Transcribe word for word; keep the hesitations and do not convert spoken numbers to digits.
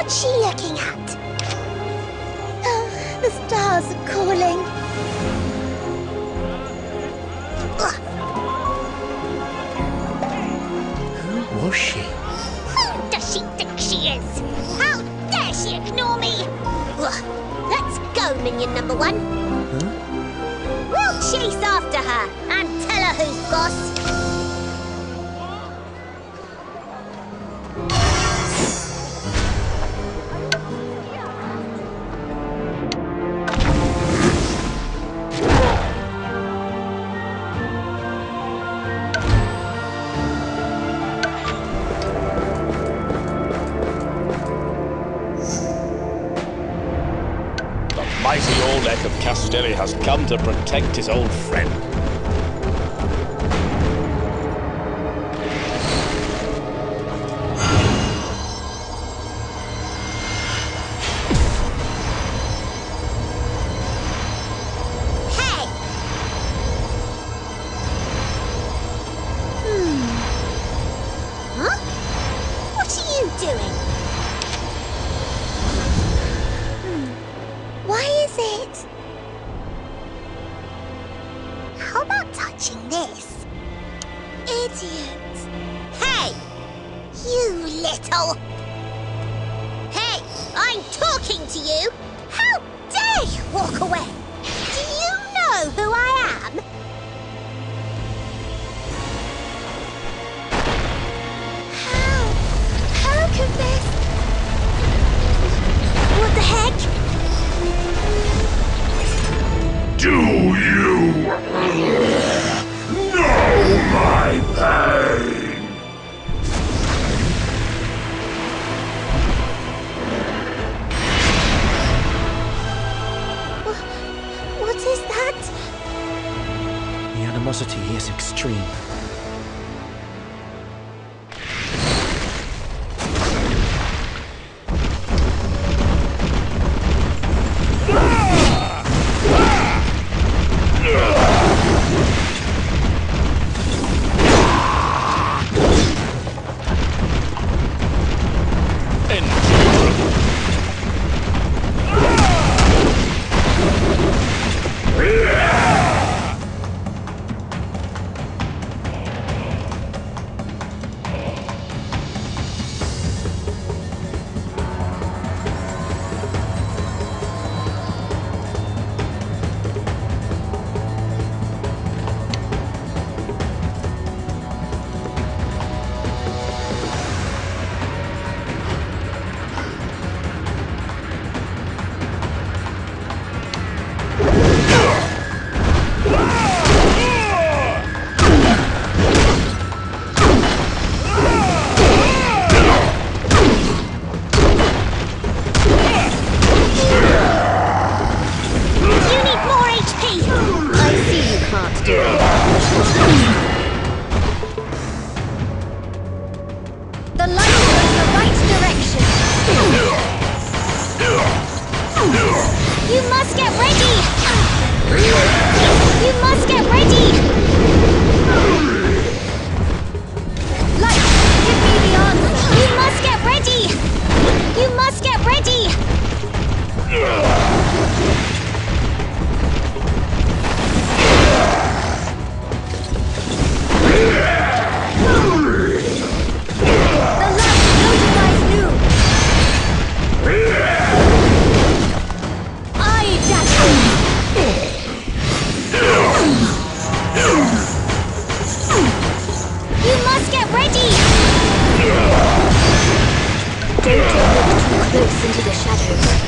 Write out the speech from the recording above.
What's she looking at? Oh, the stars are calling. Ugh. Who was she? Who does she think she is? How dare she ignore me? Ugh. Let's go, minion number one. Huh? We'll chase after her and tell her who's boss. Mighty old Ek of Castelli has come to protect his old friend. Hey! Hmm. Huh? What are you doing? Why is it? How about touching this? Idiot! Hey! You little... Hey! I'm talking to you! How dare you walk away? Do you know who I am? How? How could this... What the heck? Do you know my pain? What is that? The animosity is extreme. The light is in the right direction. You must get ready. You must get ready. Light, give me the answer. You must get ready. You must get ready. Don't look too close into the shadows.